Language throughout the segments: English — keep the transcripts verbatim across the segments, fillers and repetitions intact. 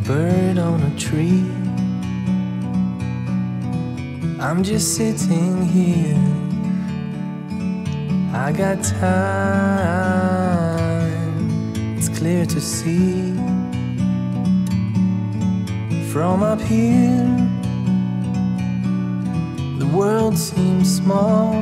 bird on a tree. I'm just sitting here, I got time, it's clear to see. From up here, the world seems small.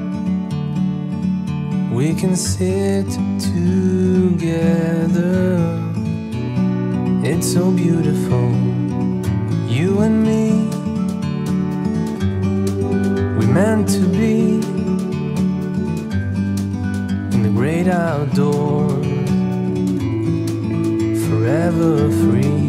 We can sit together, it's so beautiful, you and me. We meant to be in the great outdoors, forever free.